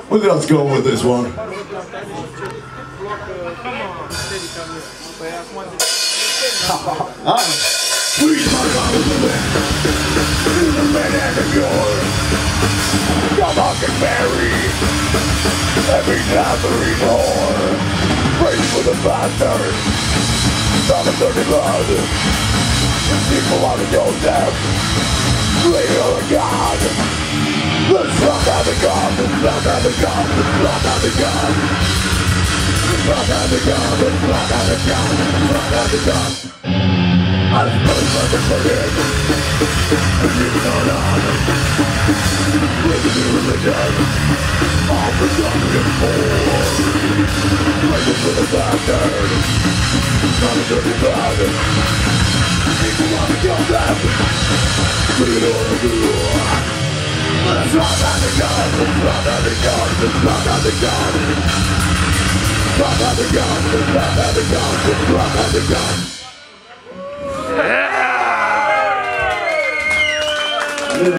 Look at us going with this one. Please, my God, is the man. Is the man and the girl. Come on, get married. Every Nazarene whore. Praise for the bastard. From the dirty blood. People out of your death. Lay on the God. Let's rock out the God. Let's rock out the God. Let's rock out the God. Let's rock out the God. Let's rock out the God. Let's rock out the God. I was really fucking forget. And you know on. Living in religion. All for something and poor. Waiting for the bastard. Not a dirty blood. People want to kill them. Bring it on the door. Let's rock out the God. Let's rock out the God. Let's rock out the God. Rock out the God. Let's rock out the God. Let's rock out the God.